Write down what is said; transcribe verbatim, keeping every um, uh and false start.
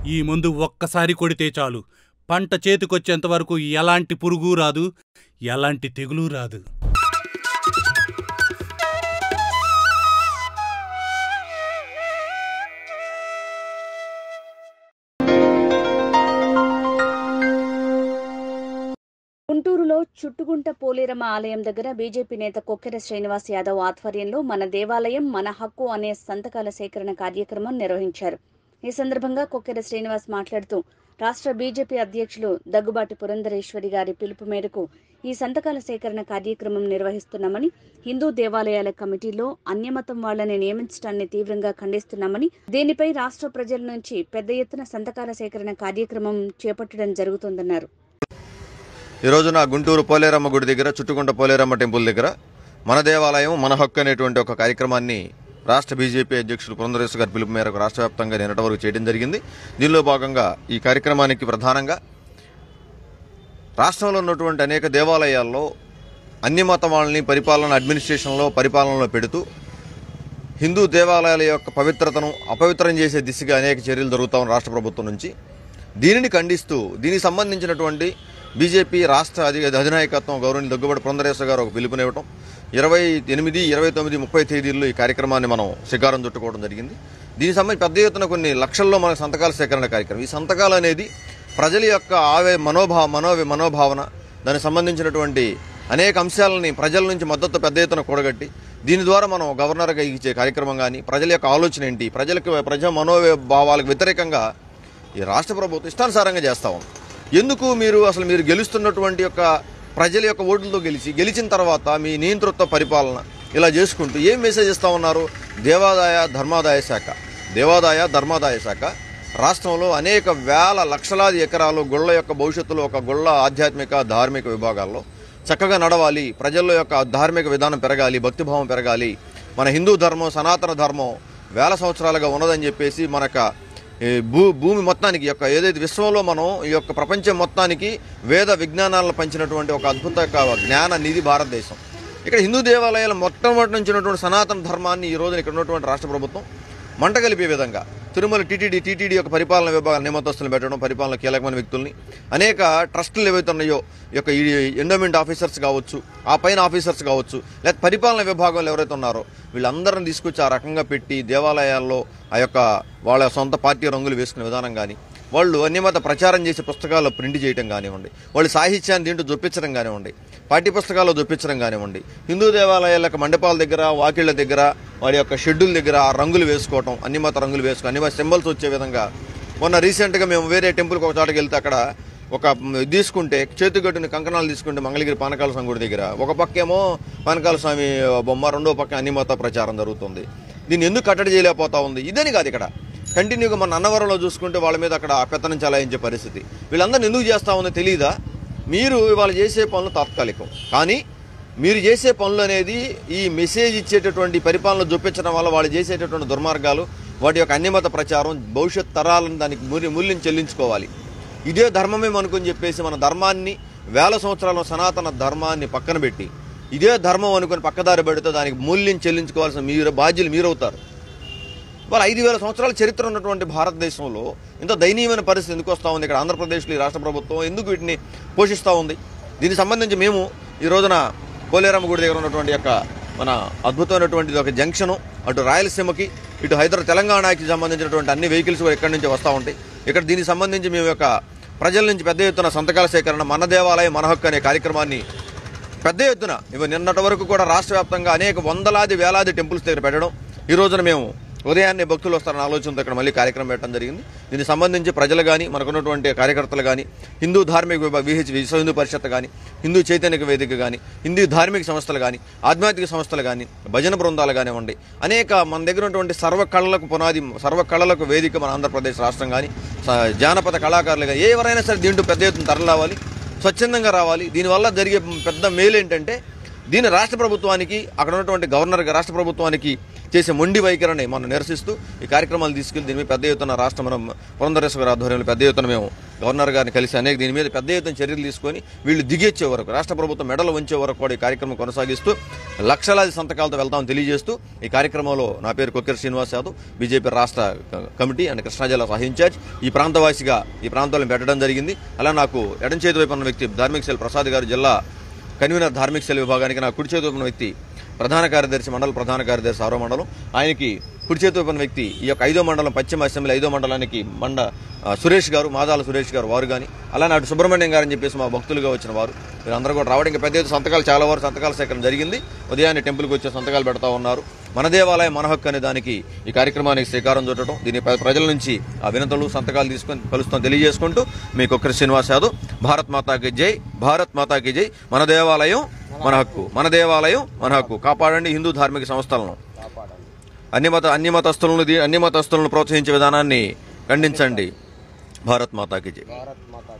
ఈ మందు ఒక్కసారి కొడితే చాలు, పంట చేతికొచ్చేంత వరకు ఎలాంటి పురుగు రాదు, ఎలాంటి తెగులు రాదు. గుంటూరులో చుట్టుగుంట పోలేరమ్మ ఆలయం దగ్గర బీజేపీ నేత కొక్కెర శ్రీనివాస్ యాదవ్ ఆధ్వర్యంలో మన దేవాలయం మన హక్కు అనే సంతకాల సేకరణ కార్యక్రమం నిర్వహించారు. ఈ సందర్భంగా కొక్కెర శ్రీనివాస్ మాట్లాడుతూ రాష్ట్ర బీజేపీ అధ్యక్షులు దగ్గుబాటి పురంధరేశ్వరి గారి పిలుపు మేరకు ఈ సంతకాల సేకరణ కార్యక్రమం నిర్వహిస్తున్నామని, హిందూ దేవాలయాల కమిటీలో అన్యమతం వాళ్లని నియమించడాన్ని తీవ్రంగా ఖండిస్తున్నామని, దీనిపై రాష్ట్ర ప్రజల నుంచి పెద్ద ఎత్తున సంతకాల సేకరణ కార్యక్రమం చేపట్టడం జరుగుతోందన్నారు. ఈ రోజున గుంటూరు పోలేరమ్మ గుడి దగ్గర, చుట్టుకుంట పోలేరమ్మ టెంపుల్ దగ్గర మన దేవాలయం మన హక్కు అనేటువంటి ఒక కార్యక్రమాన్ని రాష్ట్ర బీజేపీ అధ్యక్షులు పురంధరేశ్వరి గారి పిలుపు మేరకు రాష్ట్ర వ్యాప్తంగా నిన్నటి వరకు చేయడం జరిగింది. దీనిలో భాగంగా ఈ కార్యక్రమానికి ప్రధానంగా రాష్ట్రంలో ఉన్నటువంటి అనేక దేవాలయాల్లో అన్ని మతం వాళ్ళని పరిపాలన అడ్మినిస్ట్రేషన్లో పరిపాలనలో పెడుతూ హిందూ దేవాలయాల యొక్క పవిత్రతను అపవిత్రం చేసే దిశగా అనేక చర్యలు జరుగుతా ఉన్నాయి రాష్ట్ర ప్రభుత్వం నుంచి. దీనిని ఖండిస్తూ దీనికి సంబంధించినటువంటి బీజేపీ రాష్ట్ర అధి అధినాయకత్వం గౌరవనీయులు దగ్గుబాటి పురంధరేశ్వరి గారు ఒక పిలుపునివ్వటం, ఇరవై ఎనిమిది ఇరవై తొమ్మిది ముప్పై తేదీల్లో ఈ కార్యక్రమాన్ని మనం శ్రీకారం చుట్టుకోవడం జరిగింది. దీనికి సంబంధించి పెద్ద ఎత్తున కొన్ని లక్షల్లో మన సంతకాల సేకరణ కార్యక్రమం. ఈ సంతకాలు అనేది ప్రజల యొక్క ఆవే మనోభావ మనో మనోభావన దానికి సంబంధించినటువంటి అనేక అంశాలని ప్రజల నుంచి మద్దతు పెద్ద ఎత్తున కూడగట్టి దీని ద్వారా మనం గవర్నర్గా ఇచ్చే కార్యక్రమం కానీ, ప్రజల యొక్క ఆలోచన ఏంటి, ప్రజలకు ప్రజా మనోభావాలకు వ్యతిరేకంగా ఈ రాష్ట్ర ప్రభుత్వం ఇష్టానుసారంగా చేస్తా ఉంది. ఎందుకు మీరు అసలు మీరు గెలుస్తున్నటువంటి యొక్క ప్రజల యొక్క ఓట్లతో గెలిచి గెలిచిన తర్వాత మీ నియంతృత్వ పరిపాలన ఇలా చేసుకుంటూ ఏం మెసేజ్ ఇస్తా ఉన్నారు? దేవాదాయ ధర్మాదాయ శాఖ దేవాదాయ ధర్మాదాయ శాఖ రాష్ట్రంలో అనేక వేల లక్షలాది ఎకరాలు గుళ్ళ యొక్క భవిష్యత్తులో ఒక గుళ్ళ ఆధ్యాత్మిక ధార్మిక విభాగాల్లో చక్కగా నడవాలి, ప్రజల యొక్క ధార్మిక విధానం పెరగాలి, భక్తిభావం పెరగాలి, మన హిందూ ధర్మం సనాతన ధర్మం వేల సంవత్సరాలుగా ఉన్నదని చెప్పేసి మనకు భూ భూమి మొత్తానికి యొక్క ఏదైతే విశ్వంలో మనం ఈ యొక్క ప్రపంచం మొత్తానికి వేద విజ్ఞానాలను పంచినటువంటి ఒక అద్భుత జ్ఞాన నిధి భారతదేశం. ఇక్కడ హిందూ దేవాలయాల మొట్టమొదటి నుంచి ఉన్నటువంటి సనాతన ధర్మాన్ని ఈ రోజున ఇక్కడ ఉన్నటువంటి రాష్ట్ర ప్రభుత్వం మంట కలిపే విధంగా తిరుమల టీటీడీ టీటీడీ యొక్క పరిపాలన విభాగ నియమతస్తులను పెట్టడం, పరిపాలన కీలకమైన వ్యక్తుల్ని అనేక ట్రస్టులు ఏవైతే ఉన్నాయో ఈ యొక్క ఎండోమెంట్ ఆఫీసర్స్ కావచ్చు, ఆ పైన ఆఫీసర్స్ కావచ్చు, లేదా పరిపాలన విభాగంలో ఎవరైతే ఉన్నారో వీళ్ళందరిని తీసుకొచ్చి ఆ రకంగా పెట్టి దేవాలయాల్లో ఆ యొక్క వాళ్ళ సొంత పార్టీ రంగులు వేసుకునే విధానం కానీ, వాళ్ళు అన్యమత ప్రచారం చేసే పుస్తకాల్లో ప్రింట్ చేయడం కానివ్వండి, వాళ్ళు సాహిత్యాన్ని దీంట్లో జొప్పించడం కానివ్వండి, పాఠ్య పుస్తకాల్లో జొప్పించడం కానివ్వండి, హిందూ దేవాలయాల యొక్క మండపాల దగ్గర వాకిళ్ల దగ్గర వారి యొక్క షెడ్యూల్ దగ్గర ఆ రంగులు వేసుకోవటం, అన్యమత రంగులు వేసుకుని అన్యమత సింబల్స్ వచ్చే విధంగా. మొన్న రీసెంట్గా మేము వేరే టెంపుల్కి ఒక చోటకి వెళ్తే అక్కడ ఒక తీసుకుంటే చేతిగట్టుని కంకణాలు తీసుకుంటే మంగళగిరి పానకాల స్వామి గుడి దగ్గర ఒక పక్కేమో పానకాల స్వామి బొమ్మ, రెండో పక్క అన్యమత ప్రచారం జరుగుతుంది. దీన్ని ఎందుకు కట్టడి చేయలేకపోతా ఉంది? ఇదని కాదు, ఇక్కడ కంటిన్యూగా మన అన్నవరంలో చూసుకుంటే వాళ్ళ మీద అక్కడ పెత్తనం చలాయించే పరిస్థితి. వీళ్ళందరినీ ఎందుకు చేస్తా ఉందో తెలియదా? మీరు ఇవాళ చేసే పనులు తాత్కాలికం, కానీ మీరు చేసే పనులు అనేది ఈ మెసేజ్ ఇచ్చేటటువంటి పరిపాలన చూపించడం వల్ల వాళ్ళు చేసేటటువంటి దుర్మార్గాలు, వాటి యొక్క అన్యమత ప్రచారం భవిష్యత్ తరాలను దానికి మూల్యం చెల్లించుకోవాలి. ఇదే ధర్మమే అనుకుని చెప్పేసి మన ధర్మాన్ని వేల సంవత్సరాల సనాతన ధర్మాన్ని పక్కన పెట్టి ఇదే ధర్మం అనుకుని పక్కదారి పెడితే దానికి మూల్యం చెల్లించుకోవాల్సిన మీరు బాధ్యులు మీరవుతారు. వాళ్ళు ఐదు వేల సంవత్సరాల చరిత్ర ఉన్నటువంటి భారతదేశంలో ఇంత దయనీయమైన పరిస్థితి ఎందుకు వస్తూ ఉంది? ఇక్కడ ఆంధ్రప్రదేశ్లో ఈ రాష్ట్ర ప్రభుత్వం ఎందుకు వీటిని పోషిస్తూ ఉంది? దీనికి సంబంధించి మేము ఈ రోజున పోలేరమ్మ గుడి దగ్గర ఉన్నటువంటి యొక్క మన అద్భుతమైనటువంటి ఒక జంక్షను, అటు రాయలసీమకి ఇటు హైదరాబాద్ తెలంగాణకి సంబంధించినటువంటి అన్ని వెహికల్స్ కూడా ఇక్కడి నుంచి వస్తూ ఉంటాయి. ఇక్కడ దీనికి సంబంధించి మేము యొక్క ప్రజల నుంచి పెద్ద ఎత్తున సంతకాల సేకరణ మన దేవాలయం మన హక్కు అనే కార్యక్రమాన్ని పెద్ద ఎత్తున ఇవి నిన్నటి వరకు కూడా రాష్ట్ర వ్యాప్తంగా అనేక వందలాది వేలాది టెంపుల్స్ దగ్గర పెట్టడం, ఈ రోజున మేము ఉదయాన్నే భక్తులు వస్తారన్న ఆలోచనతో ఇక్కడ మళ్ళీ కార్యక్రమం పెట్టడం జరిగింది. దీనికి సంబంధించి ప్రజలు కానీ మనకున్నటువంటి కార్యకర్తలు కానీ, హిందూ ధార్మిక విభాగం విహెచ్ విశ్వ హిందూ పరిషత్ కానీ, హిందూ చైతన్య వేదిక కానీ, హిందూ ధార్మిక సంస్థలు కానీ, ఆధ్యాత్మిక సంస్థలు కానీ, భజన బృందాలు కానివ్వండి, అనేక మన దగ్గర ఉన్నటువంటి సర్వ కళలకు పునాది సర్వ కళలకు వేదిక మన ఆంధ్రప్రదేశ్ రాష్ట్రం కానీ, జానపద కళాకారులు కానీ ఎవరైనా సరే దీంట్లో పెద్ద ఎత్తున తరలి రావాలి, స్వచ్ఛందంగా రావాలి. దీనివల్ల జరిగే పెద్ద మేలు ఏంటంటే దీన్ని రాష్ట్ర ప్రభుత్వానికి అక్కడ ఉన్నటువంటి గవర్నర్గా రాష్ట్ర ప్రభుత్వానికి చేసే మొండి వైఖరిని మనం నిరసిస్తూ ఈ కార్యక్రమాలు తీసుకెళ్లి దీని మీద పెద్ద ఎత్తున రాష్ట్ర మనం పురంధరేశ్వరి ఆధ్వర్యంలో పెద్ద ఎత్తున మేము గవర్నర్ గారిని కలిసి అనేక దీని మీద పెద్ద ఎత్తున చర్యలు తీసుకొని వీళ్ళు దిగేచ్చే వరకు రాష్ట్ర ప్రభుత్వం మెడలు వంచే వరకు కూడా ఈ కార్యక్రమం కొనసాగిస్తూ లక్షలాది సంతకాలతో వెళ్తామని తెలియజేస్తూ ఈ కార్యక్రమంలో నా పేరు కొక్కెర శ్రీనివాస్ యాదవ్, బీజేపీ రాష్ట్ర కమిటీ అండ్ కృష్ణా జిల్లా సహ ఇన్ఛార్జ్, ఈ ప్రాంతవాసిగా ఈ ప్రాంతాలను పెట్టడం జరిగింది. అలా నాకు ఎడం చేతి వైపు ఉన్న వ్యక్తి ధార్మిక సెల్ ప్రసాద్ గారు, జిల్లా కన్వీనర్ ధార్మిక సెల్ విభాగానికి, నా కుడి చేతి వైపు ఉన్న వ్యక్తి ప్రధాన కార్యదర్శి, మండల ప్రధాన కార్యదర్శి ఆరో మండలం, ఆయనకి కుడి చేతి వైపు ఉన్న వ్యక్తి ఈ యొక్క ఐదో మండలం పశ్చిమ అసెంబ్లీ ఐదో మండలానికి మండ సురేష్ గారు, మాదాల సురేష్ గారు వారు కానీ, అలానే అటు సుబ్రహ్మణ్యం గారు అని చెప్పేసి మా భక్తులుగా వచ్చిన వారు వీరందరూ కూడా రావడం. ఇంకా పెద్ద ఎత్తున సంతకాలు చాలా వరకు సంతకాల సేకరణ జరిగింది. ఉదయాన్నే టెంపుల్కి వచ్చే సంతకాలు పెడతా ఉన్నారు. మన దేవాలయం మన హక్కు అనే దానికి ఈ కార్యక్రమానికి శ్రీకారం చుట్టడం, దీని ప్రజల నుంచి ఆ వినతులు సంతకాలు తీసుకొని కలుస్తాం తెలియజేసుకుంటూ మీ కొక్కెర శ్రీనివాస్ యాదవ్. భారత్ మాతాకి జై, భారత్ మాతాకి జై. మన దేవాలయం మన హక్కు, మన దేవాలయం మన హక్కు. కాపాడండి హిందూ ధార్మిక సంస్థలను, అన్ని మత అన్ని మతస్థులను అన్ని మతస్థులను ప్రోత్సహించే విధానాన్ని ఖండించండి. భారత్ మాతాకి జై.